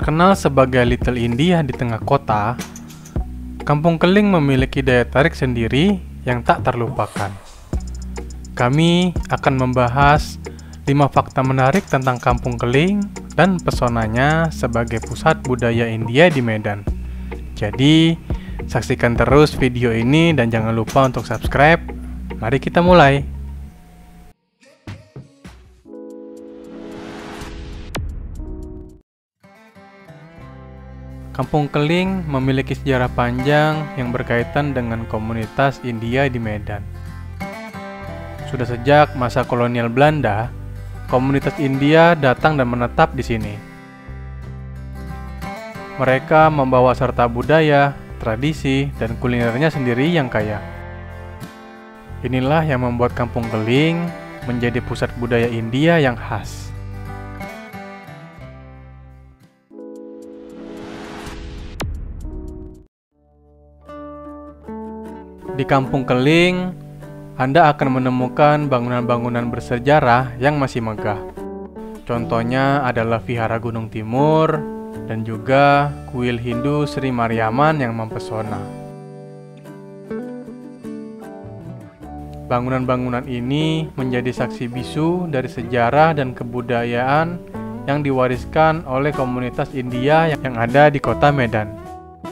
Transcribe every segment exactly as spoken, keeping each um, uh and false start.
Terkenal sebagai Little India di tengah kota, Kampung Keling memiliki daya tarik sendiri yang tak terlupakan. Kami akan membahas lima fakta menarik tentang Kampung Keling dan pesonanya sebagai pusat budaya India di Medan. Jadi, saksikan terus video ini dan jangan lupa untuk subscribe. Mari kita mulai. Kampung Keling memiliki sejarah panjang yang berkaitan dengan komunitas India di Medan. Sudah sejak masa kolonial Belanda, komunitas India datang dan menetap di sini. Mereka membawa serta budaya, tradisi, dan kulinernya sendiri yang kaya. Inilah yang membuat Kampung Keling menjadi pusat budaya India yang khas. Di Kampung Keling, Anda akan menemukan bangunan-bangunan bersejarah yang masih megah. Contohnya adalah Vihara Gunung Timur dan juga kuil Hindu Sri Mariamman yang mempesona. Bangunan-bangunan ini menjadi saksi bisu dari sejarah dan kebudayaan yang diwariskan oleh komunitas India yang ada di kota Medan.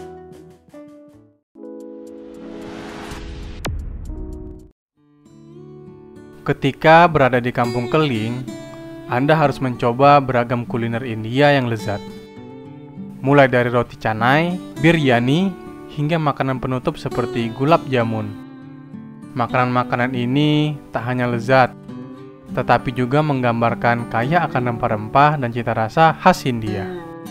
Ketika berada di Kampung Keling, Anda harus mencoba beragam kuliner India yang lezat. Mulai dari roti canai, biryani, hingga makanan penutup seperti gulab jamun. Makanan-makanan ini tak hanya lezat, tetapi juga menggambarkan kaya akan rempah-rempah dan cita rasa khas India.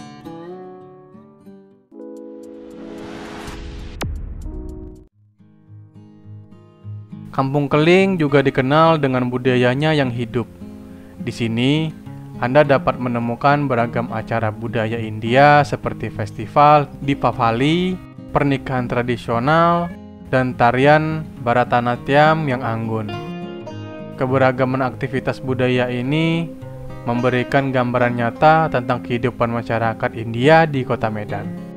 Kampung Keling juga dikenal dengan budayanya yang hidup. Di sini, Anda dapat menemukan beragam acara budaya India seperti festival Deepavali, pernikahan tradisional, dan tarian Bharatanatyam yang anggun. Keberagaman aktivitas budaya ini memberikan gambaran nyata tentang kehidupan masyarakat India di kota Medan.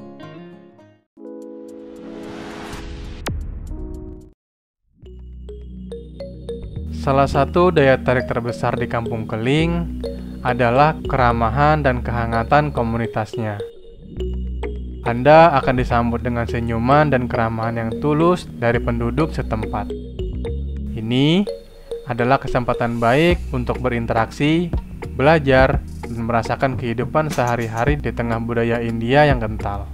Salah satu daya tarik terbesar di Kampung Keling adalah keramahan dan kehangatan komunitasnya. Anda akan disambut dengan senyuman dan keramahan yang tulus dari penduduk setempat. Ini adalah kesempatan baik untuk berinteraksi, belajar, dan merasakan kehidupan sehari-hari di tengah budaya India yang kental.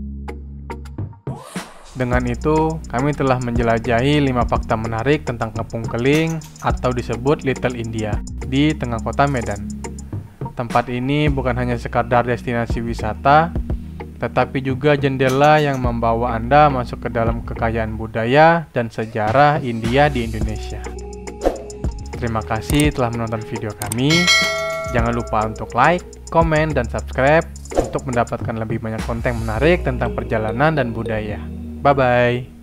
Dengan itu, kami telah menjelajahi lima fakta menarik tentang Kampung Keling atau disebut Little India di tengah kota Medan. Tempat ini bukan hanya sekadar destinasi wisata, tetapi juga jendela yang membawa Anda masuk ke dalam kekayaan budaya dan sejarah India di Indonesia. Terima kasih telah menonton video kami. Jangan lupa untuk like, komen, dan subscribe untuk mendapatkan lebih banyak konten menarik tentang perjalanan dan budaya. Bye-bye.